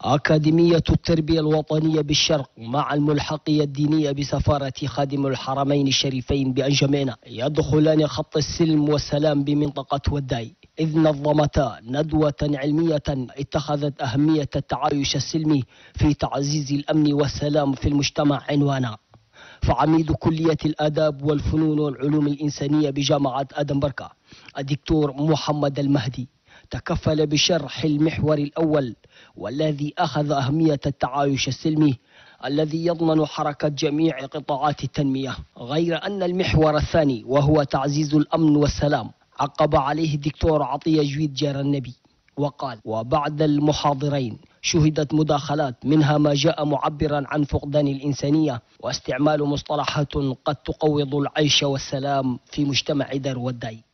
أكاديمية التربية الوطنية بالشرق مع الملحقية الدينية بسفارة خادم الحرمين الشريفين بأنجمينة يدخلان خط السلم والسلام بمنطقة وداي، إذ نظمتا ندوة علمية اتخذت أهمية التعايش السلمي في تعزيز الأمن والسلام في المجتمع عنوانا. فعميد كلية الآداب والفنون والعلوم الإنسانية بجامعة أدنبرغ الدكتور محمد المهدي تكفل بشرح المحور الأول والذي أخذ أهمية التعايش السلمي الذي يضمن حركة جميع قطاعات التنمية، غير أن المحور الثاني وهو تعزيز الأمن والسلام عقب عليه الدكتور عطية جويد جار النبي وقال: وبعد المحاضرين شهدت مداخلات منها ما جاء معبرا عن فقدان الإنسانية واستعمال مصطلحات قد تقوض العيش والسلام في مجتمع دار وداي.